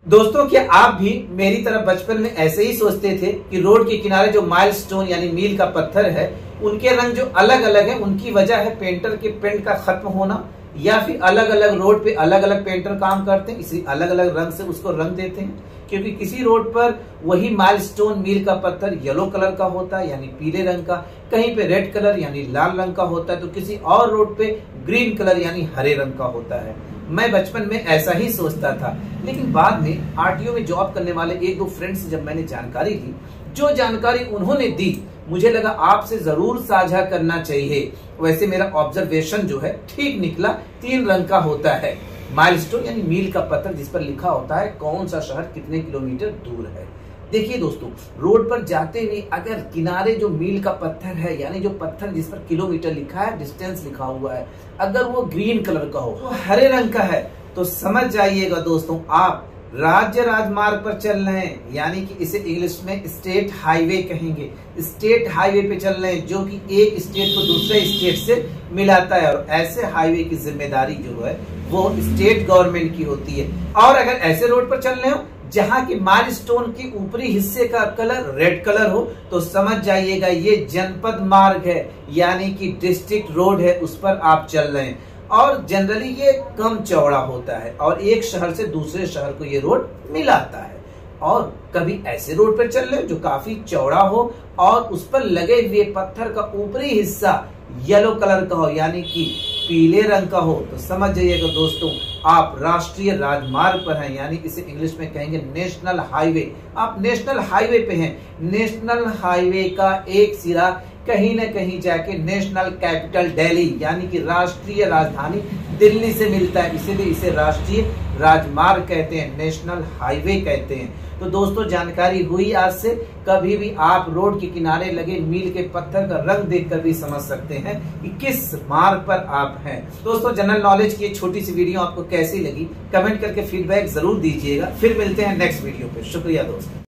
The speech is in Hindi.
दोस्तों, क्या आप भी मेरी तरह बचपन में ऐसे ही सोचते थे कि रोड के किनारे जो माइलस्टोन यानी मील का पत्थर है, उनके रंग जो अलग अलग है, उनकी वजह है पेंटर के पेंट का खत्म होना, या फिर अलग अलग रोड पे अलग अलग पेंटर काम करते हैं, इसी अलग अलग रंग से उसको रंग देते हैं। क्योंकि किसी रोड पर वही माइलस्टोन मील का पत्थर येलो कलर का होता है यानी पीले रंग का, कहीं पे रेड कलर यानी लाल रंग का होता है, तो किसी और रोड पे ग्रीन कलर यानी हरे रंग का होता है। मैं बचपन में ऐसा ही सोचता था, लेकिन बाद में आरटीओ में जॉब करने वाले एक दो फ्रेंड्स से जब मैंने जानकारी ली, जो जानकारी उन्होंने दी मुझे लगा आपसे जरूर साझा करना चाहिए। वैसे मेरा ऑब्जर्वेशन जो है ठीक निकला, 3 रंग का होता है माइलस्टोन यानी मील का पत्थर, जिस पर लिखा होता है कौन सा शहर कितने किलोमीटर दूर है। देखिए दोस्तों, रोड पर जाते हुए अगर किनारे जो मील का पत्थर है यानी जो पत्थर जिस पर किलोमीटर लिखा है, डिस्टेंस लिखा हुआ है, अगर वो ग्रीन कलर का हो, तो हरे रंग का है, तो समझ जाइएगा दोस्तों आप राज्य राजमार्ग पर चल रहे हैं, यानी कि इसे इंग्लिश में स्टेट हाईवे कहेंगे। स्टेट हाईवे पे चल रहे हैं जो कि एक स्टेट को दूसरे स्टेट से मिलाता है, और ऐसे हाईवे की जिम्मेदारी जो है वो स्टेट गवर्नमेंट की होती है। और अगर ऐसे रोड पर चल रहे हो जहां की माइलस्टोन के ऊपरी हिस्से का कलर रेड कलर हो, तो समझ जाइएगा ये जनपद मार्ग है यानी कि डिस्ट्रिक्ट रोड है, उस पर आप चल रहे हैं। और जनरली ये कम चौड़ा होता है और एक शहर से दूसरे शहर को ये रोड मिलाता है। और कभी ऐसे रोड पर चल रहे हो जो काफी चौड़ा हो और उस पर लगे हुए पत्थर का ऊपरी हिस्सा येलो कलर का हो यानी कि पीले रंग का हो, तो समझ जाइएगा दोस्तों आप राष्ट्रीय राजमार्ग पर हैं, यानी इसे इंग्लिश में कहेंगे नेशनल हाईवे। आप नेशनल हाईवे पे हैं। नेशनल हाईवे का एक सिरा कहीं न कहीं जाके नेशनल कैपिटल दिल्ली यानी कि राष्ट्रीय राजधानी दिल्ली से मिलता है, इसीलिए इसे राष्ट्रीय राजमार्ग कहते हैं, नेशनल हाईवे कहते हैं। तो दोस्तों जानकारी हुई आज से, कभी भी आप रोड के किनारे लगे मील के पत्थर का रंग देखकर भी समझ सकते हैं कि किस मार्ग पर आप हैं। दोस्तों, जनरल नॉलेज की छोटी सी वीडियो आपको कैसी लगी कमेंट करके फीडबैक जरूर दीजिएगा। फिर मिलते हैं नेक्स्ट वीडियो पे। शुक्रिया दोस्तों।